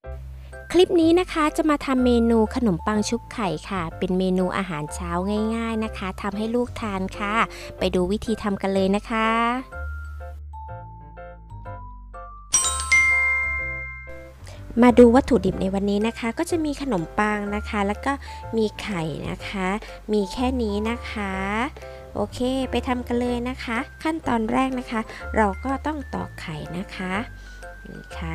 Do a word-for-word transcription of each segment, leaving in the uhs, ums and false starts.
คลิปนี้นะคะจะมาทำเมนูขนมปังชุบไข่ค่ะ เป็นเมนูอาหารเช้าง่ายๆนะคะทำให้ลูกทานค่ะ ไปดูวิธีทำกันเลยนะคะ มาดูวัตถุดิบในวันนี้นะคะ ก็จะมีขนมปังนะคะ แล้วก็มีไข่นะคะ มีแค่นี้นะคะ โอเคไปทำกันเลยนะคะ ขั้นตอนแรกนะคะ เราก็ต้องตอกไข่นะคะนี่ค่ะ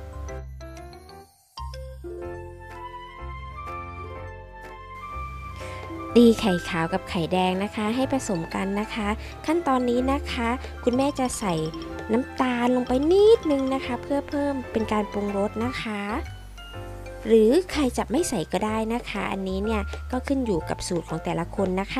ตีไข่ขาวกับไข่แดงนะคะให้ผสมกันนะคะ ขั้นตอนนี้นะคะคุณแม่จะใส่น้ำตาลลงไปนิดนึงนะคะเพื่อเพิ่มเป็นการปรุงรสนะคะหรือใครจะไม่ใส่ก็ได้นะคะอันนี้เนี่ยก็ขึ้นอยู่กับสูตรของแต่ละคนนะคะ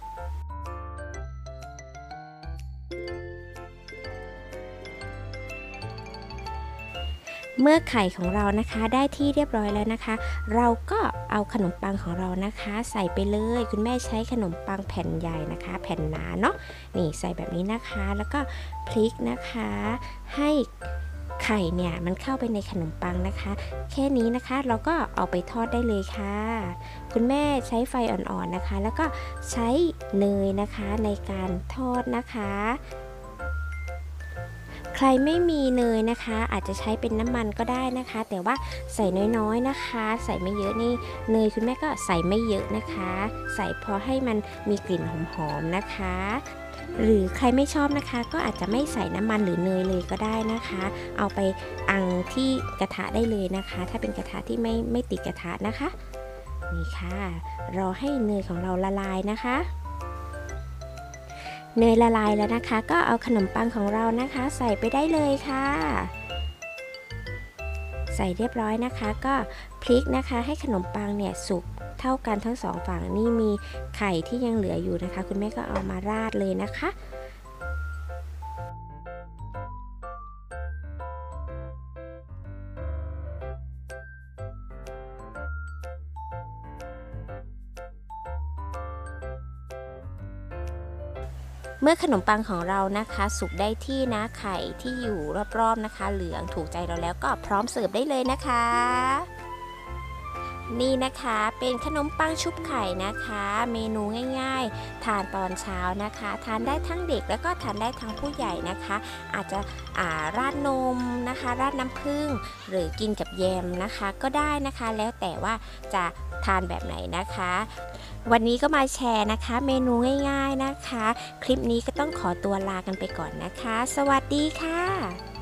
เมื่อไข่ของเรานะคะได้ที่เรียบร้อยแล้วนะคะเราก็เอาขนมปังของเรานะคะใส่ไปเลยคุณแม่ใช้ขนมปังแผ่นใหญ่นะคะแผ่นหนาเนาะนี่ใส่แบบนี้นะคะแล้วก็พลิกนะคะให้ไข่เนี่ยมันเข้าไปในขนมปังนะคะแค่นี้นะคะเราก็เอาไปทอดได้เลยค่ะคุณแม่ใช้ไฟอ่อนๆนะคะแล้วก็ใช้เนยนะคะในการทอดนะคะใครไม่มีเนยนะคะอาจจะใช้เป็นน้ำมันก็ได้นะคะแต่ว่าใส่น้อยๆนะคะใส่ไม่เยอะนี่เนยคุณแม่ก็ใส่ไม่เยอะนะคะใส่พอให้มันมีกลิ่นหอมๆนะคะหรือใครไม่ชอบนะคะก็อาจจะไม่ใส่น้ำมันหรือเนยเลยก็ได้นะคะเอาไปอังที่กระทะได้เลยนะคะถ้าเป็นกระทะที่ไม่ไม่ติดกระทะนะคะนี่ค่ะรอให้เนยของเราละลายนะคะเนยละลายแล้วนะคะก็เอาขนมปังของเรานะคะใส่ไปได้เลยค่ะใส่เรียบร้อยนะคะก็พลิกนะคะให้ขนมปังเนี่ยสุกเท่ากันทั้งสองฝั่งนี่มีไข่ที่ยังเหลืออยู่นะคะคุณแม่ก็เอามาราดเลยนะคะเมื่อขนมปังของเรานะคะสุกได้ที่นะไข่ที่อยู่รอบๆนะคะเหลืองถูกใจเราแล้วก็พร้อมเสิร์ฟได้เลยนะคะนี่นะคะเป็นขนมปังชุบไข่นะคะเมนูง่ายๆทานตอนเช้านะคะทานได้ทั้งเด็กแล้วก็ทานได้ทั้งผู้ใหญ่นะคะอาจจะอ่าราดนมนะคะราดน้ำผึ้งหรือกินกับแยมนะคะก็ได้นะคะแล้วแต่ว่าจะทานแบบไหนนะคะวันนี้ก็มาแชร์นะคะเมนูง่ายๆนะคะคลิปนี้ก็ต้องขอตัวลากันไปก่อนนะคะสวัสดีค่ะ